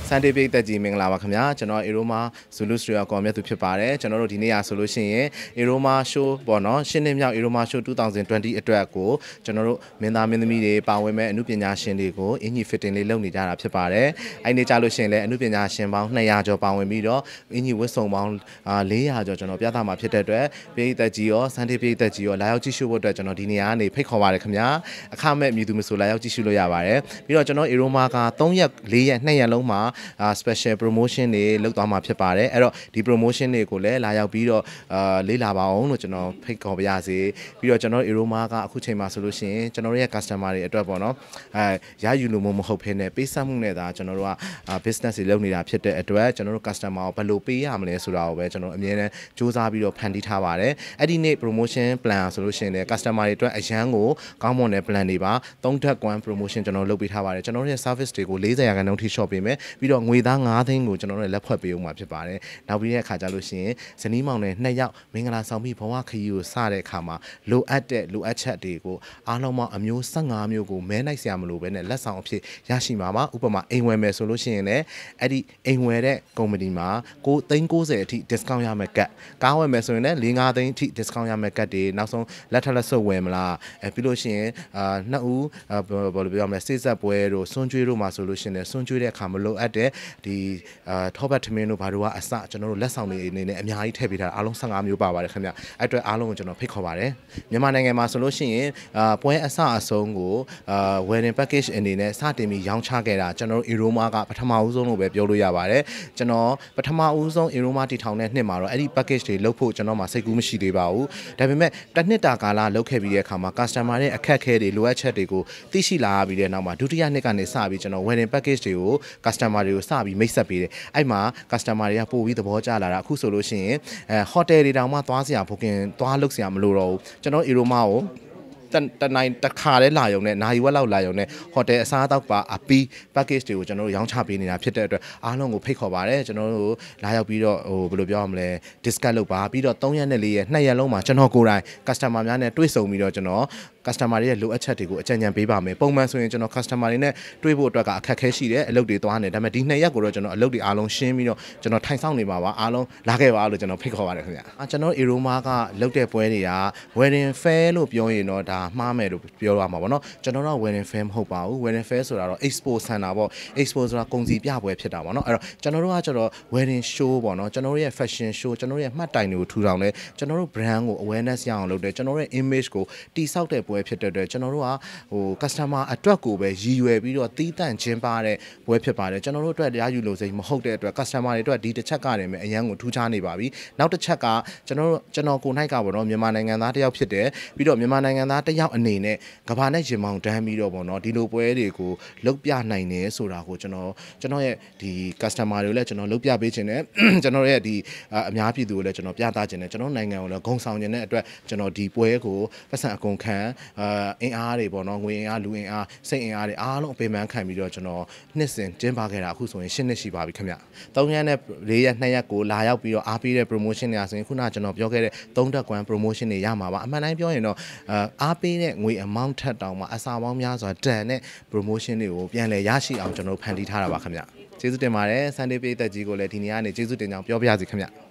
Sunday ပိတ်သက်ကြီးမင်္ဂလာပါခင်ဗျာကျွန်တော် Aroma Zulu Studio ကော်မြတ်သူဖြစ်ပါတယ်ကျွန်တော်တို့ဒီနေ့ရဆိုလို့ရှိရင် Aroma Show ပေါ့နော်ရှင်းနေမြောက် Aroma Show 2020အတွက်ကိုကျွန်တော်တို့မင်းသားမင်းသမီးတွေပါဝင်မဲ့အမှုပညာရှင်တွေကိုအင်ကြီး fitting လေးလုပ်နေကြတာဖြစ်ပါတယ်အဲ့ဒီကြလို့ရှိရင်လည်းအမှုပညာရှင်ပေါင်း200ကျော်ပါဝင်ပြီးတော့အင်ကြီးဝတ်စုံပေါင်း400ကျော်ကျွန်တော်ပြသမှာဖြစ်တဲ့အတွက်ပိတ်သက်ကြီးရော Sunday ပိတ်သက်ကြီးရောလာရောက်ကြည့်ရှုဖို့အတွက်ကျွန်တော်ဒီနေရာကနေဖိတ်ခေါ်ပါတယ်ခင်ဗျာအခမဲ့မြည်သူမဆိုလာရောက်ကြည့်ရှုလို့ရပါတယ်ပြီးတော့ကျွန်တော် Aroma က3ရက်4ရက်2ရက်လုံးမှာspecial promotion တွေလုပ်သွားမှာဖြစ်ပါတယ်အဲ့တော့ဒီ promotion တွေကိုလည်းလာရောက်ပြီးတော့လေးလာပါအောင်လို့ကျွန်တော်ဖိတ်ခေါ်ပါရစေပြီးတော့ကျွန်တော် Aroma ကအခုချိန်မှာဆိုလို့ရှိရင်ကျွန်တော်ရဲ့ customer တွေအတွက်ပေါ့နော်ရယူလို့မဟုတ်ဖ ೇನೆ ပေးဆက်မှုနဲ့ဒါကျွန်တော်တို့က business တွေလုပ်နေတာဖြစ်တဲ့အတွက်ကျွန်တော်တို့ customer ကိုဘယ်လိုပေးရမလဲဆိုတာကိုပဲကျွန်တော်အမြဲတမ်းစူးစမ်းပြီးတော့ဖန်တီးထားပါတယ်အဲ့ဒီနေ့ promotion plan ဆိုလို့ရှိရင်လည်း customer တွေအတွက်အရန်ကိုကောင်းမွန်တဲ့ plan တွေပါ3ထပ်ကွမ်း promotion ကျွန်တော်လုပ်ပေးထားပါတယ်ကျွန်တော်တို့ရဲ့ service တွေကို40%ထိ shop ပေးမယ်ပြီးတော့ငွေသား9သိန်းကိုကျွန်တော်တို့လက်ဖွဲ့ပေးအောင်မှာဖြစ်ပါတယ်နောက်ပြီးတဲ့အခါကျလို့ရှိရင်ဇနီးမောင်နဲ့2ယောက်မင်္ဂလာဆောင်ပြီးဘဝခရီးကိုစတဲ့အခါမှာလိုအပ်ချက်တွေကိုအားလုံးပေါင်းအမျိုး15မျိုးကိုမဲနိုင်စရာမလိုဘဲနဲ့လက်ဆောင်အဖြစ်ရရှိမှာပါဥပမာအိမ်ဝယ်မယ်ဆိုလို့ရှိရင်လည်းအဲ့ဒီအိမ်ဝယ်တဲ့ကုမ္ပဏီမှာ990အထိ discount ရမယ်ကတ်ကားဝယ်မယ်ဆိုရင်လည်း4-5သိန်းအထိ discount ရမယ်ကတ်တွေနောက်ဆုံးလက်ထပ်လက်ဆုပ်ဝယ်မလားပြီးလို့ရှိရင်နှစ်ဦးဘာလို့ပြောမလဲစိတ်ဆက်ပွဲတို့စွန့်ကြွေးတို့မှာဆိုလို့ရှိရင်စွန့်ကြွေးတဲ့အခါမလိုအပ်တဲ့ဒီထောပတ်ထမင်းတို့ဘာတို့ကအစကျွန်တော်တို့လက်ဆောင်တွေအနေနဲ့အများကြီးထည့်ပေးထားတာအားလုံး15မျိုးပါပါတယ်ခင်ဗျအဲ့အတွက်အားလုံးကိုကျွန်တော်ဖိတ်ခေါ်ပါတယ်မြန်မာနိုင်ငံမှာဆိုလို့ရှိရင်ပွဲအစအဆုံးကို wedding package အနေနဲ့စတင်ပြီးရောင်းချခဲ့တာကျွန်တော်တို့ Aroma ကပထမဦးဆုံးလို့ပဲပြောလို့ရပါတယ်ကျွန်တော်ပထမဦးဆုံး Aroma တီထောင်တဲ့နှစ်မှာတော့အဲ့ဒီ package တွေလုပ်ဖို့ကျွန်တော်မှစိတ်ကူးမရှိသေးပါဘူးဒါပေမဲ့တစ်နှစ်တာကာလလုပ်ခဲ့ပြီးတဲ့အခါမှာ customer ရဲ့အခက်အခဲတွေလိုအပ်ချက်တွေကိုသိရှိလာပြီးတဲ့နောက်မှာဒုတိယနှစ်ကနေစပြီးကျွန်တော် wedding package တွေကို customer တွေကိုစပြီးမိတ်ဆက်ပေးတယ်အဲ့မှာ customer တွေကပို့ပြီးသဘောကျလာတာအခုဆိုလို့ရှိရင်hotel တွေတောင်မှသွားစရာ booking သွားလုပ်စရာမလိုတော့ဘူးကျွန်တော် Aroma ကိုတနိုင်တစ်ခါလဲလာရုံနဲ့နိုင်ဝက်လောက်လာရုံနဲ့ဟိုတယ်အစားအသောက်ပါအပီး package တွေကိုကျွန်တော်တို့ရောင်းချပေးနေတာဖြစ်တဲ့အတွက်အားလုံးကိုဖိတ်ခေါ်ပါတယ်ကျွန်တော်တို့လာရောက်ပြီးတော့ဘယ်လိုပြောရမလဲ discount လုပ်ပါပြီးတော့3ရက်နဲ့4ရက်2ရက်လုံးမှာကျွန်တော်ကိုယ်တိုင် customer များနဲ့တွေ့ဆုံပြီးတော့ကျွန်တော် customer တွေရဲ့လိုအပ်ချက်တွေကိုအကြံဉာဏ်ပေးပါမယ်ပုံမှန်ဆိုရင်ကျွန်တော် customer တွေနဲ့တွေ့ဖို့အတွက်ကအခက်အခဲရှိတယ်အလုပ်တွေသွားနေဒါပေမဲ့ဒီ2ရက်ကိုတော့ကျွန်တော်အလုပ်တွေအားလုံးရှင်းပြီးတော့ကျွန်တော်ထိုင်ဆောင်နေပါပါအားလုံးလာခဲ့ပါလို့ကျွန်တော်ဖိတ်ခေါ်ပါတယ်ခင်ဗျာကျွန်တော် Aroma ကလုပ်တဲ့ပွဲတွေက wedding fair လို့ပြောရင်တော့ဒါမှားမယ်လို့ပြောရမှာပေါ့နော်ကျွန်တော်တို့ wedding fair မဟုတ်ပါဘူး wedding fair ဆိုတာတော့ expo center ပေါ့ expo ဆိုတာကုန်စည်ပြပွဲဖြစ်တာပေါ့နော်အဲ့တော့ကျွန်တော်တို့ကကျတော့ wedding show ပေါ့နော်ကျွန်တော်တို့ရဲ့ fashion show ကျွန်တော်တို့ရဲ့မှတ်တိုင်တွေကိုထူထောင်တယ်ကျွန်တော်တို့ brand ကို awareness ရအောင်လုပ်တယ်ကျွန်တော်တို့ရဲ့ image ကိုတိဆောက်တဲ့ပွဲဖြစ်တဲ့အတွက်ကျွန်တော်တို့ကcustomer အတွက်ကိုပဲရည်ရွယ်ပြီးတော့တီးတန့်ခြင်းပါတဲ့ပွဲဖြစ်ပါတယ်ကျွန်တော်တို့အတွက်ရယူလို့စိမဟုတ်တဲ့အတွက် customer တွေအတွက်ဒီတစ်ချက်ကတည်းကအရန်ကိုထူးခြားနေပါပြီနောက်တစ်ချက်ကကျွန်တော်ကိုနိုင်ကပေါ့နော်မြန်မာနိုင်ငံသားတစ်ယောက်ဖြစ်တယ်ပြီးတော့မြန်မာနိုင်ငံသားတစ်ယောက်အနေနဲ့ကဘာနဲ့ရင်မောင်တန်းပြီးတော့ပေါ့နော်ဒီလိုပွဲတွေကိုလုတ်ပြနိုင်တယ်ဆိုတာကိုကျွန်တော်ရဲ့ဒီ customer တွေကိုလည်းကျွန်တော်လုတ်ပြပေးခြင်းနဲ့ကျွန်တော်ရဲ့ဒီအများပြည်သူကိုလည်းကျွန်တော်ပြသခြင်းနဲ့ကျွန်တော်နိုင်ငံကိုလည်းဂုဏ်ဆောင်ခြင်းနဲ့အတွက်ကျွန်တော်ဒီပွဲကိုပတ်စံအကုန်ခံအင်အားတွေပေါ့နော်ငွေအင်အားလူအင်အားစိတ်အင်အားတွေအားလုံးအပေမန်းခံပြီးတော့ကျွန်တော်နှစ်စဉ်ကျင်းပခဲ့တာအခုဆိုရင်10နှစ်ရှိပါပြီခင်ဗျ3ရက်နဲ့4ရက်2ရက်ကိုလာရောက်ပြီးတော့အားပေးတဲ့ promotion တွေဆိုရင်ခုနကကျွန်တော်ပြောခဲ့တဲ့3တက်ကွမ်း promotion တွေရမှာပါအမှန်တိုင်းပြောရင်တော့အားပေးတဲ့ငွေ amount ထက်တောင်မှအစာပေါင်းများစွာတန်တဲ့ promotion တွေကိုပြန်လည်ရရှိအောင်ကျွန်တော်ဖန်တီးထားတာပါခင်ဗျကျေးဇူးတင်ပါတယ် Sunday ပိတ်သက်ကြီးကိုလည်းဒီနေ့ကနေကျေးဇူးတင်ကြောင်းပြောပြပါစီခင်ဗျ